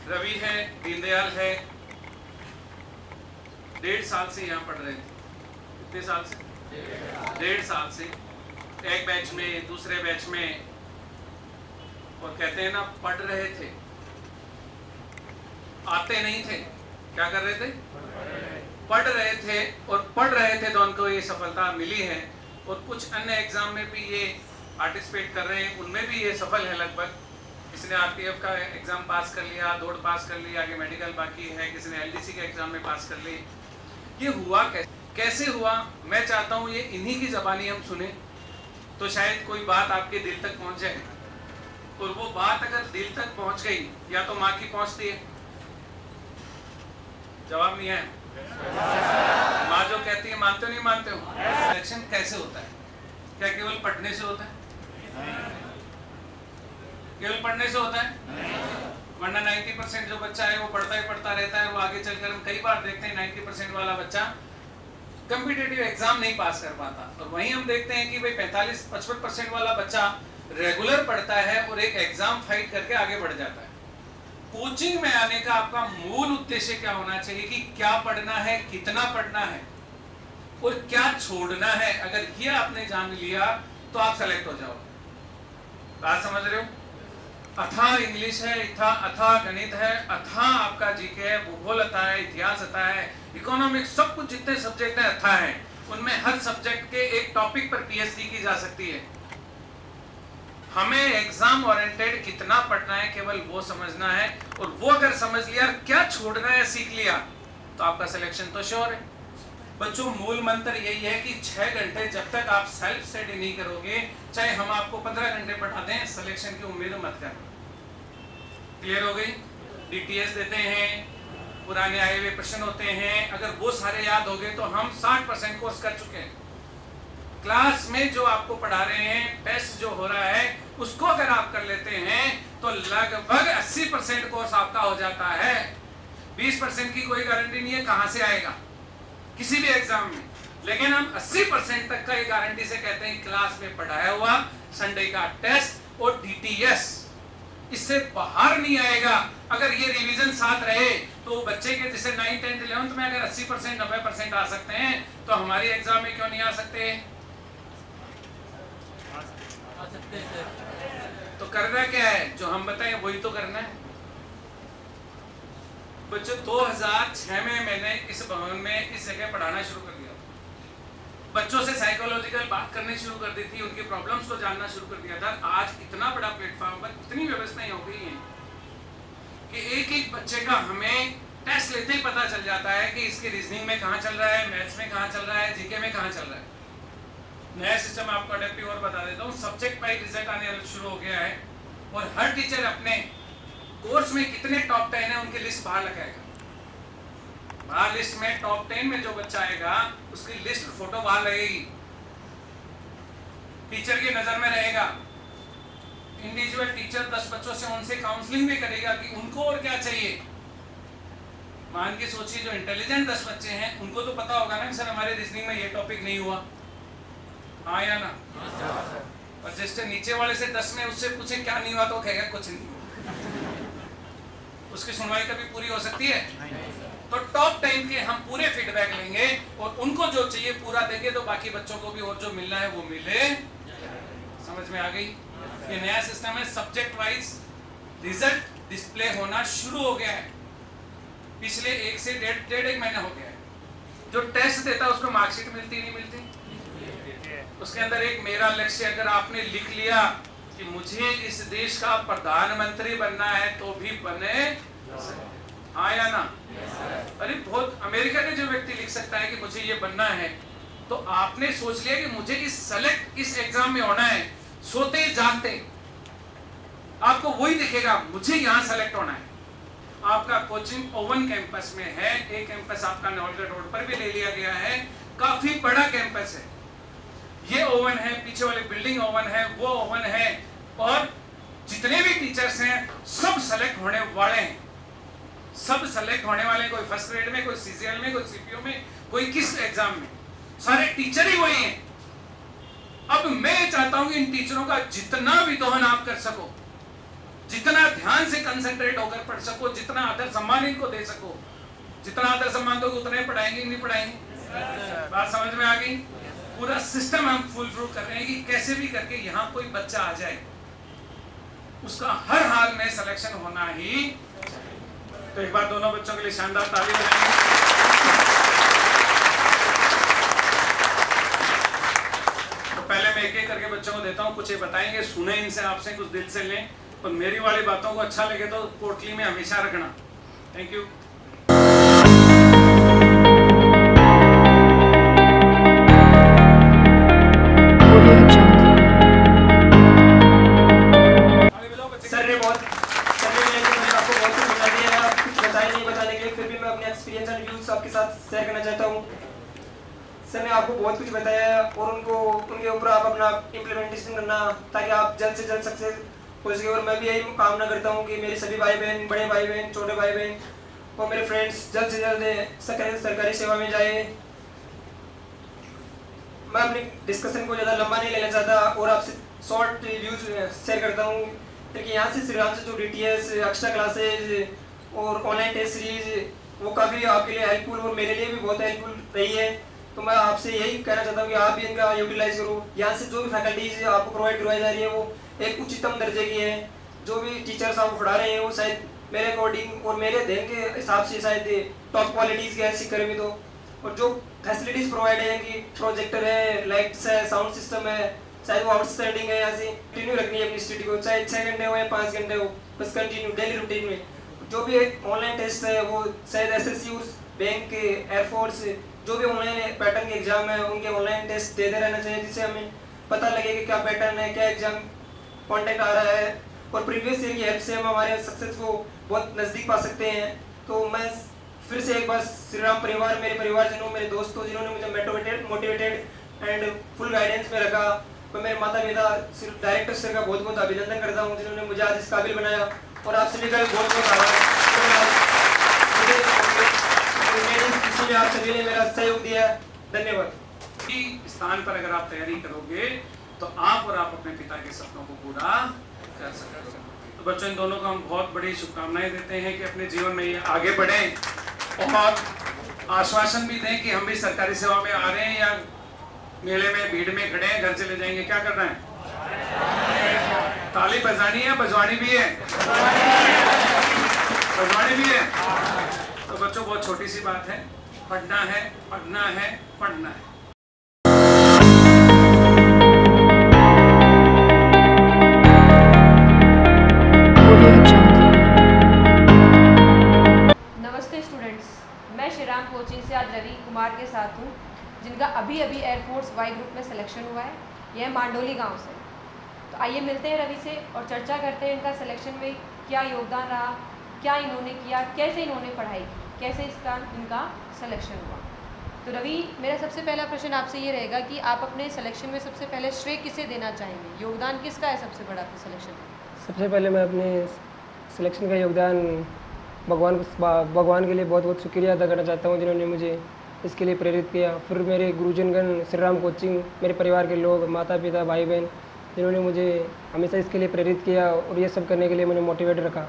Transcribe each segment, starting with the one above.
रवि है, दीनदयाल है, 1.5 साल से यहाँ पढ़ रहे थे। कितने साल से? 1.5 साल से एक बैच में, दूसरे बैच में, और कहते हैं ना पढ़ रहे थे, आते नहीं थे। क्या कर रहे थे? पढ़ रहे थे, और पढ़ रहे थे तो उनको ये सफलता मिली है। और कुछ अन्य एग्जाम में भी ये पार्टिसिपेट कर रहे हैं, उनमें भी ये सफल है लगभग। किसी ने आरपीएफ का एग्जाम पास कर लिया, दौड़ पास कर ली, आगे मेडिकल बाकी है, किसी ने एलडीसी के एग्जाम में पास कर ली। ये हुआ कैसे हुआ? मैं चाहता हूँ ये इन्हीं की ज़बानी हम सुने तो शायद कोई बात आपके दिल तक पहुँच जाए। और वो बात अगर दिल तक पहुँच गई, या तो माँ की पहुँचती है, जवाब नहीं है, माँ जो कहती है मानते हो नहीं मानते हो? सिलेक्शन कैसे होता है? क्या केवल पढ़ने से होता है? केवल पढ़ने से होता है? वरना 90% जो बच्चा है वो पढ़ता ही पढ़ता रहता है। वो आगे चलकर हम कई बार देखते हैं 90% वाला बच्चा कॉम्पिटिटिव एग्जाम नहीं पास कर पाता, और वहीं हम देखते हैं कि भाई 45-55% वाला बच्चा रेगुलर पढ़ता है और एक एग्जाम फाइट करके आगे बढ़ जाता है। कोचिंग में आने का आपका मूल उद्देश्य क्या होना चाहिए कि क्या पढ़ना है, कितना पढ़ना है और क्या छोड़ना है। अगर ये आपने जान लिया तो आप सेलेक्ट हो जाओगे। बात समझ रहे हो? अथाह इंग्लिश है, अथाह गणित है, अथाह आपका जीके है, भूगोल अथाह है, इतिहास अथाह है, इकोनॉमिक्स, सब कुछ जितने सब्जेक्ट हैं अथाह है। उनमें हर सब्जेक्ट के एक टॉपिक पर पीएचडी की जा सकती है। हमें एग्जाम ओरिएंटेड कितना पढ़ना है केवल वो समझना है, और वो अगर समझ लिया, क्या छोड़ना है सीख लिया, तो आपका सिलेक्शन तो श्योर है। बच्चों, मूल मंत्र यही है कि 6 घंटे जब तक आप सेल्फ स्टडी नहीं करोगे, चाहे हम आपको 15 घंटे पढ़ा दें, सिलेक्शन की उम्मीद मत करना। क्लियर हो गई? डीटीएस देते हैं, पुराने आए हुए प्रश्न होते हैं, अगर वो सारे याद हो गए तो हम 60% कोर्स कर चुके हैं। क्लास में जो आपको पढ़ा रहे हैं, टेस्ट जो हो रहा है, उसको अगर आप कर लेते हैं तो लगभग 80% कोर्स आपका हो जाता है। 20% की कोई गारंटी नहीं है कहां से आएगा किसी भी एग्जाम में, लेकिन हम 80% तक का ये गारंटी से कहते हैं क्लास में पढ़ाया हुआ, संडे का टेस्ट और डीटीएस, इससे बाहर नहीं आएगा। अगर ये रिवीजन साथ रहे तो बच्चे के जैसे 9th 10th 11th में अगर 80% 90% आ सकते हैं, तो हमारी एग्जाम में क्यों नहीं आ सकते? तो करना क्या है? जो हम बताएं वही तो करना है। बच्चों, 2006 में मैंने इस भवन में इस जगह पढ़ाना शुरू कर दिया। बच्चों से साइकोलॉजिकल बात करनी शुरू कर दी थी, उनके प्रॉब्लम्स को जानना शुरू कर दिया था। आज इतना बड़ा प्लेटफॉर्म पर इतनी व्यवस्थाएं हो गई हैं कि एक एक बच्चे का हमें टेस्ट लेते ही पता चल जाता है कि इसके रीजनिंग में कहाँ चल रहा है, मैथ्स में कहाँ चल रहा है, जीके में कहाँ चल रहा है। नया सिस्टम आपको अडेप्टिव और बता देता हूँ, सब्जेक्ट वाइज रिजल्ट आने शुरू हो गया है, और हर टीचर अपने कोर्स में कितने टॉप 10 है उनकी लिस्ट बाहर लगाएगा। बाहर लिस्ट में टॉप 10 में जो बच्चा आएगा उसकी लिस्ट फोटो बाहर लगेगी, टीचर की नजर में रहेगा। इंडिविजुअल टीचर 10 बच्चों से उनसे काउंसलिंग भी करेगा कि उनको और क्या चाहिए। मान के सोचिए जो इंटेलिजेंट 10 बच्चे हैं उनको तो पता होगा ना कि सर हमारे रीजनिंग में ये टॉपिक नहीं हुआ, हाँ या ना? और जिससे नीचे वाले से 10 में उससे पूछे क्या नहीं हुआ तो कहेगा कुछ नहीं। उसकी सुनवाई कभी पूरी हो सकती है? तो टॉप 10 के हम पूरे फीडबैक लेंगे और उनको जो चाहिए पूरा देंगे, तो बाकी बच्चों को भी और जो मिलना है वो मिले। समझ में आ गई? ये नया सिस्टम है, सब्जेक्ट वाइज रिजल्ट डिस्प्ले होना शुरू हो गया है। पिछले 1 से डेढ़ एक महीना हो गया है। जो टेस्ट देता है उसको मार्कशीट मिलती नहीं मिलती? उसके अंदर एक मेरा लक्ष्य अगर आपने लिख लिया कि मुझे इस देश का प्रधानमंत्री बनना है तो भी बने, हाँ या ना? अरे बहुत, अमेरिका के जो व्यक्ति लिख सकता है कि मुझे ये बनना है, तो आपने सोच लिया कि मुझे इस एग्जाम में होना है, सोते जागते आपको वही दिखेगा, मुझे यहाँ सेलेक्ट होना है। आपका कोचिंग ओवन कैंपस में है, एक कैंपस आपका नवलगढ़ रोड पर भी ले लिया गया है, काफी बड़ा कैंपस है। ये ओवन है, पीछे वाली बिल्डिंग ओवन है, वो ओवन है, और जितने भी टीचर्स हैं सब सेलेक्ट होने वाले हैं। सब सेलेक्ट होने वाले, कोई फर्स्ट ग्रेड में, कोई सीजीएल में, कोई सीपीओ में, कोई किस एग्जाम में, सारे टीचर ही वही हैं। अब मैं चाहता हूं कि इन टीचरों का जितना भी दोहन आप कर सको, जितना ध्यान से कंसंट्रेट होकर पढ़ सको, जितना आदर सम्मान इनको दे सको, जितना आदर सम्मान दोगे उतने पढ़ाएंगे नहीं पढ़ाएंगे। बात समझ में आ गई? पूरा सिस्टम हम फुलफिल कर रहे हैं कि कैसे भी करके यहाँ कोई बच्चा आ जाए, उसका हर हाल में सिलेक्शन होना ही। तो एक बार दोनों बच्चों के लिए शानदार ताली बजाएंगे। तो पहले मैं एक एक करके बच्चों को देता हूँ, कुछ ये बताएंगे, सुने इनसे, आपसे कुछ दिल से लें, और मेरी वाली बातों को अच्छा लगे तो पोटली में हमेशा रखना। Thank you. शेयर करना चाहता हूँ। सर ने आपको बहुत कुछ बताया और उनके ऊपर आप अपना इम्प्लीमेंटेशन करना ताकि आप जल्द से जल्द सक्सेस हो सके। और मैं भी यही कामना करता हूँ कि मेरे सभी भाई बहन, बड़े भाई बहन, छोटे भाई बहन और मेरे फ्रेंड्स जल्द से जल्द सरकारी सेवा में जाए। मैं अपनी डिस्कशन को ज़्यादा लंबा नहीं लेना चाहता और आपसे शॉर्ट व्यूज शेयर करता हूँ, क्योंकि यहाँ से श्रीराम से जो DTS, एक्स्ट्रा क्लासेज और ऑनलाइन टेस्ट सीरीज वो काफ़ी आपके लिए हेल्पफुल और मेरे लिए भी बहुत हेल्पफुल रही है। तो मैं आपसे यही कहना चाहता हूँ कि आप भी इनका यूटिलाइज करो। यहाँ से जो भी फैकल्टीज आपको प्रोवाइड करवाई जा रही है वो एक उच्चतम दर्जे की है। जो भी टीचर्स आपको पढ़ा रहे हैं वो शायद मेरे अकॉर्डिंग और मेरे अध्ययन के हिसाब से शायद टॉप क्वालिटीज़ के ऐसी कर्मी। तो और जो फैसिलिटीज़ प्रोवाइड है कि प्रोजेक्टर है, लाइट्स है, साउंड सिस्टम है, शायद वो आउटस्टैंडिंग है। यहाँ से कंटिन्यू रखनी है अपनी स्टडी को, चाहे 6 घंटे हो या 5 घंटे हो, बस कंटिन्यू डेली रूटीन में। जो भी ऑनलाइन टेस्ट है वो शायद SSC, बैंक, एयरफोर्स, जो भी ऑनलाइन पैटर्न के एग्जाम है उनके ऑनलाइन टेस्ट देते रहना चाहिए, जिससे हमें पता लगे कि क्या पैटर्न है, क्या एग्जाम कंटेंट आ रहा है। और प्रीवियस ईयर की हेल्प से हम हमारे सक्सेस को बहुत नज़दीक पा सकते हैं। तो मैं फिर से एक बार श्रीराम परिवार, मेरे परिवारजनों, मेरे दोस्तों जिन्होंने मुझे मोटिवेटेड एंड फुल गाइडेंस में रखा, मैं मेरे माता पिता डायरेक्टर सर का बहुत बहुत अभिनंदन करता हूँ जिन्होंने मुझे आज इस काबिल बनाया। और आप सभी का बहुत बहुत आभार। इसमें आप सभी ने मेरा सहयोग दिया, धन्यवाद। स्थान पर अगर आप तैयारी करोगे तो आप और आप अपने पिता के सपनों को पूरा कर सकते हो। तो बच्चों, इन दोनों को हम बहुत बड़ी शुभकामनाएं देते हैं कि अपने जीवन में ये आगे बढ़ें और आश्वासन भी दें कि हम भी सरकारी सेवा में आ रहे हैं या मेले में भीड़ में खड़े हैं, घर चले जाएंगे, क्या करना है? ताली बजानी है, बजवानी भी है, बजवानी भी है। तो बच्चों, बहुत छोटी सी बात है, पढ़ना है, पढ़ना है, पढ़ना है। नमस्ते स्टूडेंट्स, मैं श्रीराम कोचिंग से आज रवि कुमार के साथ हूँ, जिनका अभी एयरफोर्स वाई ग्रुप में सिलेक्शन हुआ है। यह मांडोली गांव से। तो आइए मिलते हैं रवि से और चर्चा करते हैं इनका सिलेक्शन में क्या योगदान रहा, क्या इन्होंने किया, कैसे इन्होंने पढ़ाई की, कैसे इनका सिलेक्शन हुआ। तो रवि, मेरा सबसे पहला प्रश्न आपसे ये रहेगा कि आप अपने सिलेक्शन में सबसे पहले श्रेय किसे देना चाहेंगे? योगदान किसका है सबसे बड़ा आपके सिलेक्शन में? सबसे पहले मैं अपने सिलेक्शन का योगदान भगवान के लिए बहुत बहुत शुक्रिया अदा करना चाहता हूँ, जिन्होंने मुझे इसके लिए प्रेरित किया। फिर मेरे गुरुजनगण, श्रीराम कोचिंग, मेरे परिवार के लोग, माता पिता, भाई बहन, जिन्होंने मुझे हमेशा इसके लिए प्रेरित किया और ये सब करने के लिए मुझे मोटिवेट रखा।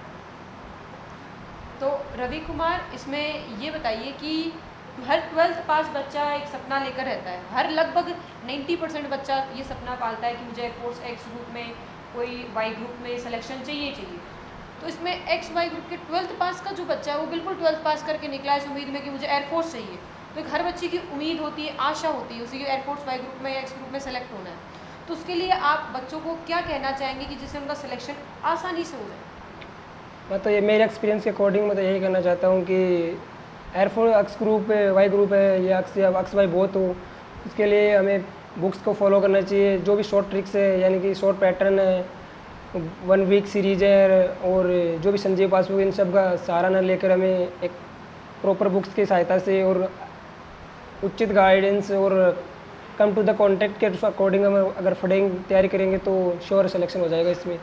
तो रवि कुमार, इसमें ये बताइए कि हर 12th पास बच्चा एक सपना लेकर रहता है। हर लगभग 90% बच्चा ये सपना पालता है कि मुझे एयरफोर्स एक्स ग्रुप में, कोई वाई ग्रुप में सिलेक्शन चाहिए। तो इसमें एक्स वाई ग्रुप के 12th पास का जो बच्चा है वो बिल्कुल 12th पास करके निकला इस उम्मीद में कि मुझे एयरफोर्स चाहिए। तो एक हर बच्चे की उम्मीद होती है, आशा होती है उसी की एयरफोर्स वाई ग्रुप में या एक्स ग्रुप में सेलेक्ट होना है। तो उसके लिए आप बच्चों को क्या कहना चाहेंगे कि जिससे उनका सिलेक्शन आसानी से हो जाए? मैं तो ये मेरे एक्सपीरियंस के अकॉर्डिंग मैं तो यही कहना चाहता हूँ कि एयरफोर्स एक्स ग्रुप है, वाई ग्रुप है या एक्स वाई बोथ हो, उसके लिए हमें बुक्स को फॉलो करना चाहिए। जो भी शॉर्ट ट्रिक्स है, यानी कि शॉर्ट पैटर्न है, 1 वीक सीरीज है और जो भी संजीव पासबुक, इन सब का सहारा न लेकर हमें एक प्रॉपर बुक्स की सहायता से और उचित गाइडेंस और कम टू द कॉन्टेक्ट के अकॉर्डिंग हम अगर तैयारी करेंगे तो श्योर सिलेक्शन हो जाएगा इसमें।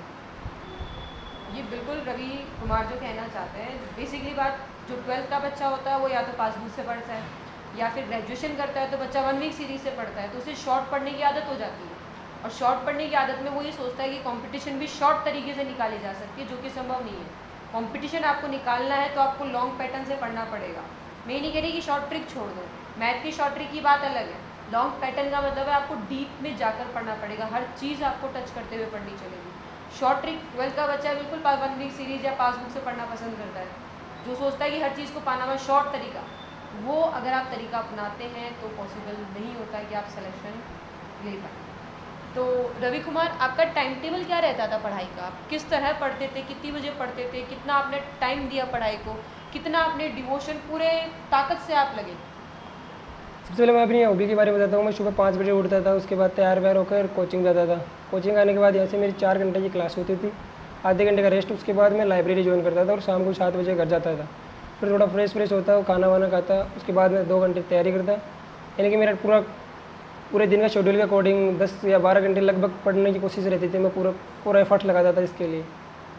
ये बिल्कुल रवि कुमार जो कहना चाहते हैं, बेसिकली बात, जो 12th का बच्चा होता है वो या तो पासबुक से पढ़ता है या फिर ग्रेजुएशन करता है तो बच्चा 1 वीक सीरीज से पढ़ता है, तो उसे शॉर्ट पढ़ने की आदत हो जाती है। और शॉर्ट पढ़ने की आदत में वो ये सोचता है कि कंपटीशन भी शॉर्ट तरीके से निकाली जा सकती है, जो कि संभव नहीं है। कंपटीशन आपको निकालना है तो आपको लॉन्ग पैटर्न से पढ़ना पड़ेगा। मैं ये नहीं कह रही कि शॉर्ट ट्रिक छोड़ दो, मैथ की शॉर्ट ट्रिक की बात अलग है। लॉन्ग पैटर्न का मतलब है आपको डीप में जाकर पढ़ना पड़ेगा, हर चीज़ आपको टच करते हुए पढ़नी चलेगी। शॉर्ट ट्रिक 12th का बच्चा बिल्कुल 1 वीक सीरीज या पास बुक से पढ़ना पसंद करता है, जो सोचता है कि हर चीज़ को पाना हुआ शॉर्ट तरीका, वो अगर आप तरीका अपनाते हैं तो पॉसिबल नहीं होता कि आप सिलेक्शन ले पाए। तो रवि कुमार, आपका टाइम टेबल क्या रहता था पढ़ाई का? आप किस तरह पढ़ते थे, कितनी बजे पढ़ते थे, कितना आपने टाइम दिया पढ़ाई को, कितना आपने डिवोशन पूरे ताकत से आप लगे? सबसे पहले मैं अपनी हॉबी के बारे में बताता हूँ। मैं सुबह 5 बजे उठता था, उसके बाद तैयार वैयार होकर कोचिंग जाता था। कोचिंग आने के बाद यहाँ से मेरी 4 घंटे की क्लास होती थी, आधे घंटे का रेस्ट। उसके बाद मैं लाइब्रेरी ज्वाइन करता था और शाम को 7 बजे घर जाता था। फिर थोड़ा फ्रेश होता, खाना वाना खाता, उसके बाद मैं 2 घंटे तैयारी करता। यानी कि मेरा पूरे दिन का शेड्यूल के अकॉर्डिंग 10 या 12 घंटे लगभग पढ़ने की कोशिश रहती थी। मैं पूरा एफर्ट लगाता था इसके लिए।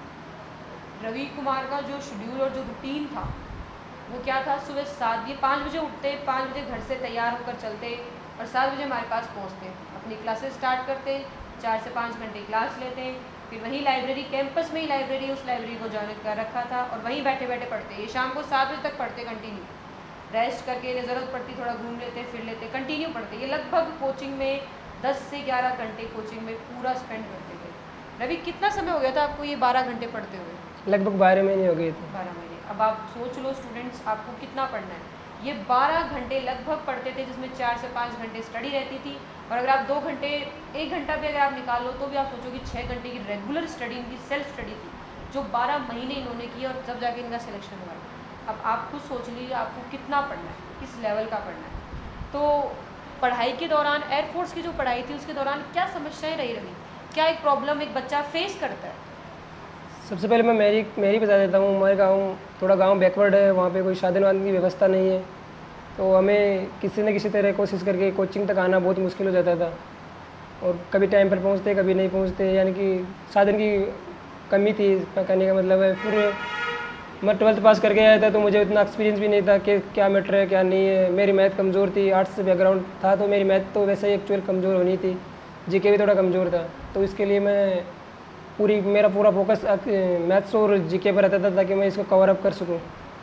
रवि कुमार का जो शेड्यूल और जो रूटीन था वो क्या था? सुबह 5 बजे उठते, 5 बजे घर से तैयार होकर चलते और 7 बजे हमारे पास पहुंचते, अपनी क्लासेस स्टार्ट करते, 4 से 5 घंटे क्लास लेते, फिर वहीं लाइब्रेरी, कैंपस में ही लाइब्रेरी, उस लाइब्रेरी को ज्वाइन कर रखा था और वहीं बैठे बैठे पढ़ते। ये शाम को 7 बजे तक पढ़ते कंटिन्यू, रेस्ट करके ज़रूरत पड़ती थोड़ा घूम लेते, फिर लेते, कंटिन्यू पढ़ते। ये लगभग कोचिंग में 10 से 11 घंटे कोचिंग में पूरा स्पेंड करते थे। रवि, कितना समय हो गया था आपको ये 12 घंटे पढ़ते हुए? लगभग 12 महीने हो गए थे। 12 महीने। अब आप सोच लो स्टूडेंट्स, आपको कितना पढ़ना है। ये 12 घंटे लगभग पढ़ते थे, जिसमें 4 से 5 घंटे स्टडी रहती थी। और अगर आप 2 घंटे, 1 घंटा भी अगर आप निकाल लो तो भी आप सोचो कि 6 घंटे की रेगुलर स्टडी, इनकी सेल्फ स्टडी थी, जो 12 महीने इन्होंने की और तब जाके इनका सिलेक्शन हुआ। अब आप खुद सोच लीजिए आपको कितना पढ़ना है, किस लेवल का पढ़ना है। तो पढ़ाई के दौरान, एयरफोर्स की जो पढ़ाई थी उसके दौरान क्या समस्याएं रही रवि? क्या एक प्रॉब्लम एक बच्चा फेस करता है? सबसे पहले मैं मेरी बता देता हूँ। हमारे गाँव थोड़ा बैकवर्ड है, वहाँ पे कोई साधन वाधन की व्यवस्था नहीं है, तो हमें किसी न किसी तरह कोशिश करके कोचिंग तक आना बहुत मुश्किल हो जाता था। और कभी टाइम पर पहुँचते, कभी नहीं पहुँचते, यानी कि साधन की कमी थी, कहने का मतलब है। फिर मैं 12th पास करके आया था तो मुझे उतना एक्सपीरियंस भी नहीं था कि क्या मैटर है क्या नहीं है। मेरी मैथ कमज़ोर थी, आर्ट्स से बैकग्राउंड था तो मेरी मैथ तो वैसे ही एक्चुअल कमज़ोर होनी थी, जीके भी थोड़ा कमज़ोर था। तो इसके लिए मेरा पूरा फोकस मैथ्स और जीके पर रहता था ताकि मैं इसको कवर अप कर सकूं।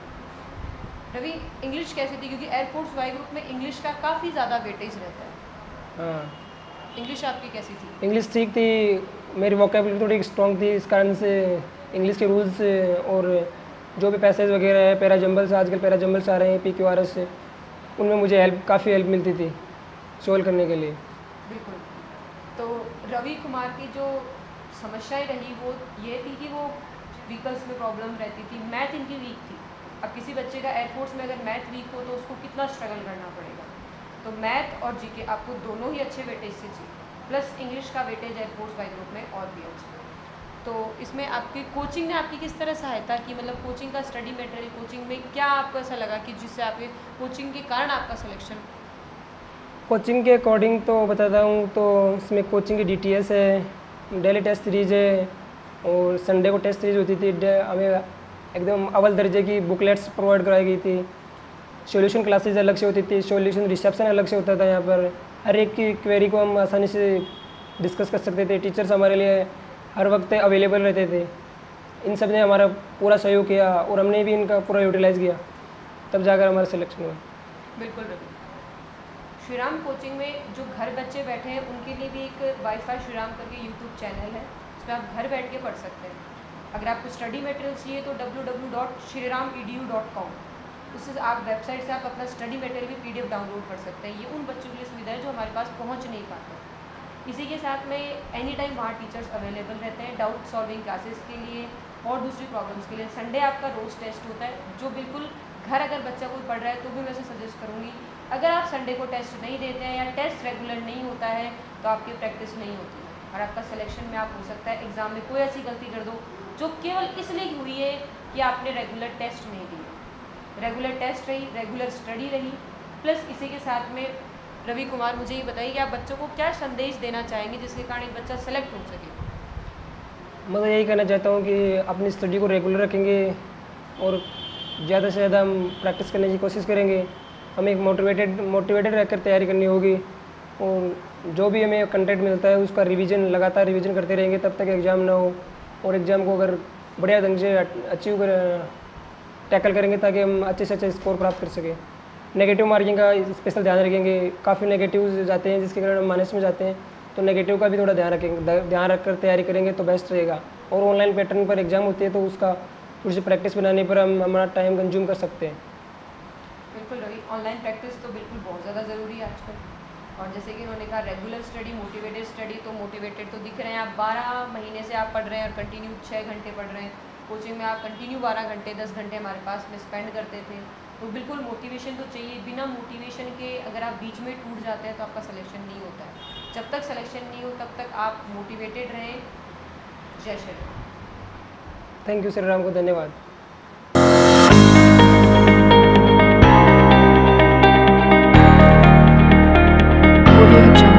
रवि, इंग्लिश कैसी थी? क्योंकि एयरफोर्स वाई ग्रुप में इंग्लिश का काफ़ी ज़्यादा वेटेज रहता है। हाँ, इंग्लिश आपकी कैसी थी? इंग्लिश ठीक थी, मेरी वोकेबुलरी थोड़ी स्ट्रॉन्ग थी, इस कारण से इंग्लिश के रूल्स और जो भी पैसेज वगैरह है, पैरा जंबल्स, आजकल पैरा जंबल्स आ रहे हैं PQRS से, उनमें मुझे काफ़ी हेल्प मिलती थी सोल्व करने के लिए। बिल्कुल। तो रवि कुमार की जो समस्याएं रही वो ये थी कि वो व्हीकल्स में प्रॉब्लम रहती थी, मैथ इनकी वीक थी। अब किसी बच्चे का एयरफोर्स में अगर मैथ वीक हो तो उसको कितना स्ट्रगल करना पड़ेगा। तो मैथ और जीके आपको दोनों ही अच्छे वेटेज से चाहिए, प्लस इंग्लिश का वेटेज एयरफोर्स वाई ग्रुप में और भी अच्छा। तो इसमें आपकी कोचिंग ने आपकी किस तरह सहायता की? मतलब कोचिंग का स्टडी मटेरियल, कोचिंग में क्या आपको ऐसा लगा कि जिससे आपके कोचिंग के कारण आपका सिलेक्शन? कोचिंग के अकॉर्डिंग तो बताता हूँ, तो इसमें कोचिंग की DTS है, डेली टेस्ट सीरीज है और संडे को टेस्ट सीरीज होती थी। हमें एकदम अव्वल दर्जे की बुकलेट्स प्रोवाइड कराई गई थी। सॉल्यूशन क्लासेज अलग से होती थी, सॉल्यूशन रिसेप्शन अलग से होता था। यहाँ पर हर एक की क्वेरी को हम आसानी से डिस्कस कर सकते थे। टीचर्स हमारे लिए हर वक्त अवेलेबल रहते थे। इन सब ने हमारा पूरा सहयोग किया और हमने भी इनका पूरा यूटिलाइज़ किया, तब जाकर हमारा सिलेक्शन हुआ। बिल्कुल बिल्कुल। श्रीराम कोचिंग में जो घर बच्चे बैठे हैं उनके लिए भी एक वाईफाई श्रीराम करके यूट्यूब चैनल है, उसमें आप घर बैठ के पढ़ सकते हैं। अगर आपको स्टडी मटेरियल चाहिए तो www.shriram.edu.com, उससे आप वेबसाइट से आप अपना स्टडी मटेरियल भी PDF डाउनलोड कर सकते हैं। ये उन बच्चों के लिए सुविधा है जो हमारे पास पहुंच नहीं पाते। इसी के साथ में एनी टाइम वहाँ टीचर्स अवेलेबल रहते हैं डाउट सॉल्विंग क्लासेस के लिए और दूसरी प्रॉब्लम्स के लिए। संडे आपका रोज़ टेस्ट होता है, जो बिल्कुल घर अगर बच्चा कोई पढ़ रहा है तो भी मैं सजेस्ट करूँगी, अगर आप संडे को टेस्ट नहीं देते हैं या टेस्ट रेगुलर नहीं होता है तो आपकी प्रैक्टिस नहीं होती है और आपका सिलेक्शन में आप हो सकता है एग्ज़ाम में कोई ऐसी गलती कर दो जो केवल इसलिए हुई है कि आपने रेगुलर टेस्ट नहीं दिए। रेगुलर टेस्ट रही, रेगुलर स्टडी रही, प्लस इसी के साथ में रवि कुमार मुझे ये बताइए कि आप बच्चों को क्या संदेश देना चाहेंगे जिसके कारण एक बच्चा सेलेक्ट हो सके? मैं तो यही कहना चाहता हूँ कि अपनी स्टडी को रेगुलर रखेंगे और ज़्यादा से ज़्यादा हम प्रैक्टिस करने की कोशिश करेंगे। हमें एक मोटिवेटेड रहकर तैयारी करनी होगी और जो भी हमें कंटेंट मिलता है उसका रिवीजन लगातार रिवीजन करते रहेंगे तब तक एग्ज़ाम ना हो। और एग्ज़ाम को अगर बढ़िया ढंग से अचीव कर टैकल करेंगे ताकि हम अच्छे से अच्छे स्कोर प्राप्त कर सकें। नेगेटिव मार्किंग का स्पेशल ध्यान रखेंगे। काफ़ी नेगेटिव जाते हैं जिसके कारण हम माइनस में जाते हैं, तो नेगेटिव का भी थोड़ा ध्यान रखकर तैयारी करेंगे तो बेस्ट रहेगा। और ऑनलाइन पैटर्न पर एग्ज़ाम होती है तो उसका थोड़ी सी प्रैक्टिस बनाने पर हम हमारा टाइम कंज्यूम कर सकते हैं। बिल्कुल रवि, ऑनलाइन प्रैक्टिस तो बिल्कुल बहुत ज़्यादा ज़रूरी है आजकल। और जैसे कि उन्होंने कहा रेगुलर स्टडी, मोटिवेटेड स्टडी, तो मोटिवेटेड तो दिख रहे हैं आप, 12 महीने से आप पढ़ रहे हैं और कंटिन्यू 6 घंटे पढ़ रहे हैं। कोचिंग में आप कंटिन्यू 12 घंटे 10 घंटे हमारे पास में स्पेंड करते थे, तो बिल्कुल मोटिवेशन तो चाहिए। बिना मोटिवेशन के अगर आप बीच में टूट जाते हैं तो आपका सिलेक्शन नहीं होता है। जब तक सिलेक्शन नहीं हो तब तक आप मोटिवेटेड रहें। जय श्री राम। थैंक यू श्री राम को धन्यवाद। Audio Jungle.